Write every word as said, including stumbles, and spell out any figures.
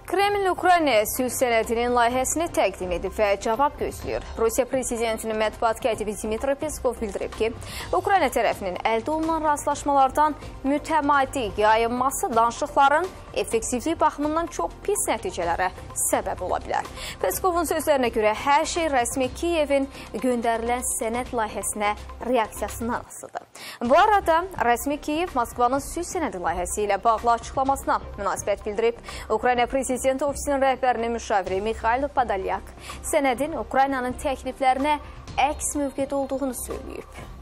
Kreml Ukrayna sülh sənədinin layihəsini təqdim edib və cavab gözləyir. Rusiya prezidentinin mətbuat katibi Dmitri Peskov bildirib ki, Ukrayna tərəfinin əldə olunan razılaşmalardan mütəmadi yayınması danışıqların effektivlik baxımından çox pis nəticələrə səbəb ola bilər. Peskovun sözlərinə görə hər şey rəsmi Kiyevin göndərilən sənəd layihəsinə reaksiyasından asılıdır. Bu arada rəsmi Kiyev Moskvanın sülh sənədi layihəsi ilə bağlı açıqlamasına münasibət bildirib. Ukrayna Prezidenti ofisinin rəhbərinin müşaviri Mikhail Podolyak sənədin Ukraynanın təkliflərinə əks mövqedə olduğunu söyləyib.